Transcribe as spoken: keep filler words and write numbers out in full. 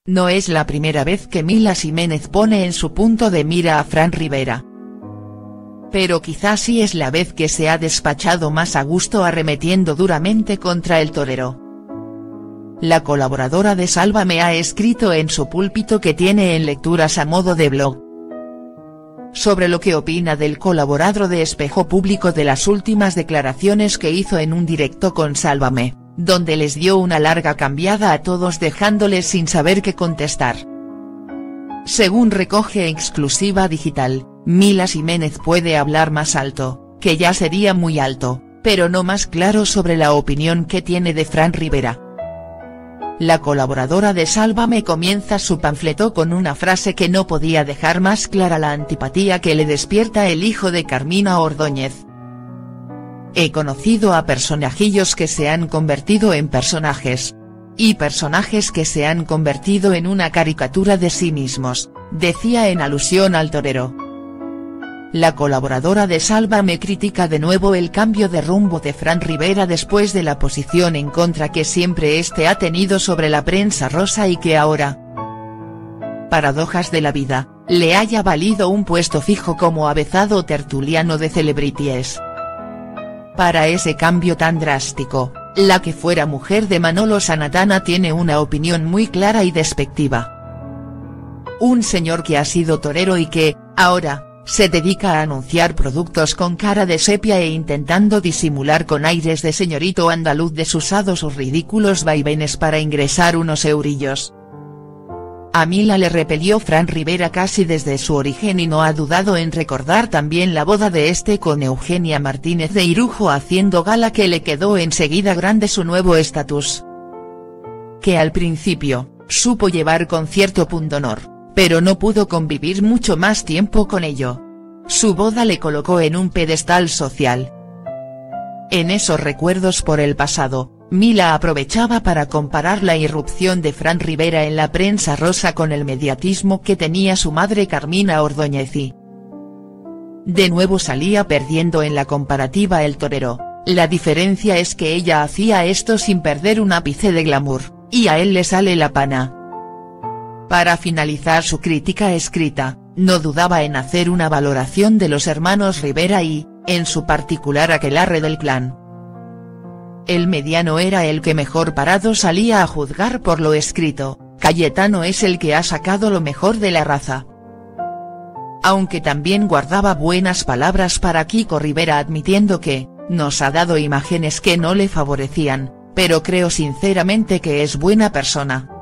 No es la primera vez que Mila Jiménez pone en su punto de mira a Fran Rivera. Pero quizás sí es la vez que se ha despachado más a gusto arremetiendo duramente contra el torero. La colaboradora de Sálvame ha escrito en su púlpito que tiene en lecturas a modo de blog sobre lo que opina del colaborador de Espejo Público de las últimas declaraciones que hizo en un directo con Sálvame, donde les dio una larga cambiada a todos dejándoles sin saber qué contestar. Según recoge Exclusiva Digital, Mila Jiménez puede hablar más alto, que ya sería muy alto, pero no más claro sobre la opinión que tiene de Fran Rivera. La colaboradora de Sálvame comienza su panfleto con una frase que no podía dejar más clara la antipatía que le despierta el hijo de Carmina Ordóñez. He conocido a personajillos que se han convertido en personajes. Y personajes que se han convertido en una caricatura de sí mismos, decía en alusión al torero. La colaboradora de Sálvame critica de nuevo el cambio de rumbo de Fran Rivera después de la posición en contra que siempre este ha tenido sobre la prensa rosa y que ahora, paradojas de la vida, le haya valido un puesto fijo como avezado tertuliano de Celebrities. Para ese cambio tan drástico, la que fuera mujer de Manolo Sanatana tiene una opinión muy clara y despectiva. Un señor que ha sido torero y que, ahora, se dedica a anunciar productos con cara de sepia e intentando disimular con aires de señorito andaluz desusado sus ridículos vaivenes para ingresar unos eurillos. A Mila le repelió Fran Rivera casi desde su origen y no ha dudado en recordar también la boda de este con Eugenia Martínez de Irujo haciendo gala que le quedó enseguida grande su nuevo estatus. Que al principio, supo llevar con cierto pundonor, pero no pudo convivir mucho más tiempo con ello. Su boda le colocó en un pedestal social. En esos recuerdos por el pasado, Mila aprovechaba para comparar la irrupción de Fran Rivera en la prensa rosa con el mediatismo que tenía su madre Carmina Ordóñez y de nuevo salía perdiendo en la comparativa el torero. La diferencia es que ella hacía esto sin perder un ápice de glamour, y a él le sale la pana. Para finalizar su crítica escrita, no dudaba en hacer una valoración de los hermanos Rivera y, en su particular aquelarre del clan. El mediano era el que mejor parado salía a juzgar por lo escrito, Cayetano es el que ha sacado lo mejor de la raza. Aunque también guardaba buenas palabras para Kiko Rivera admitiendo que, nos ha dado imágenes que no le favorecían, pero creo sinceramente que es buena persona.